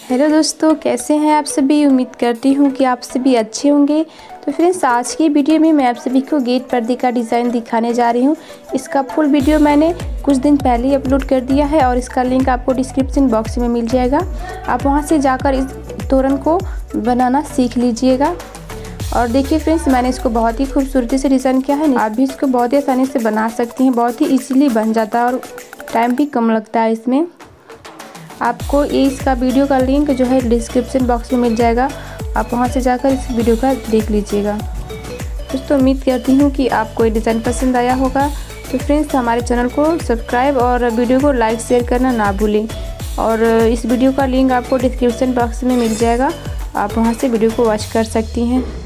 Hello दोस्तों, कैसे हैं आप सभी। उम्मीद करती हूँ कि आप सभी अच्छे होंगे। तो फ्रेंड्स, आज की वीडियो में मैं आप सभी को गेट पर्दे का डिज़ाइन दिखाने जा रही हूँ। इसका फुल वीडियो मैंने कुछ दिन पहले ही अपलोड कर दिया है और इसका लिंक आपको डिस्क्रिप्शन बॉक्स में मिल जाएगा। आप वहाँ से जाकर इस तोरण को बनाना सीख लीजिएगा। और देखिए फ्रेंड्स, मैंने इसको बहुत ही खूबसूरती से डिज़ाइन किया है। आप भी इसको बहुत ही आसानी से बना सकती हैं। बहुत ही ईजीली बन जाता है और टाइम भी कम लगता है इसमें। आपको इसका वीडियो का लिंक जो है डिस्क्रिप्शन बॉक्स में मिल जाएगा। आप वहां से जाकर इस वीडियो का देख लीजिएगा। दोस्तों, उम्मीद करती हूँ कि आपको ये डिज़ाइन पसंद आया होगा। तो फ्रेंड्स, हमारे चैनल को सब्सक्राइब और वीडियो को लाइक शेयर करना ना भूलें। और इस वीडियो का लिंक आपको डिस्क्रिप्शन बॉक्स में मिल जाएगा। आप वहाँ से वीडियो को वॉच कर सकती हैं।